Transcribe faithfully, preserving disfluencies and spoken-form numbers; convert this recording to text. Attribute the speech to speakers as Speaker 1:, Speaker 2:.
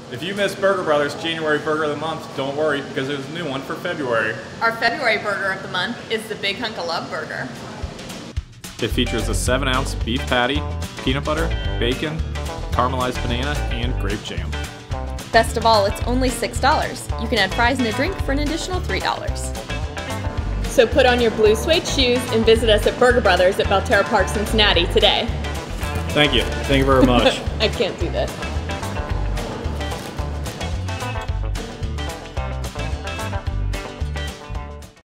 Speaker 1: If you missed Burger Brothers January Burger of the Month, don't worry, because there's a new one for February.
Speaker 2: Our February Burger of the Month is the Big Hunka Luv Burger.
Speaker 1: It features a seven ounce beef patty, peanut butter, bacon, caramelized banana, and grape jam.
Speaker 2: Best of all, it's only six dollars. You can add fries and a drink for an additional three dollars. So put on your blue suede shoes and visit us at Burger Brothers at Belterra Park, Cincinnati today.
Speaker 1: Thank you. Thank you very much.
Speaker 2: I can't do this.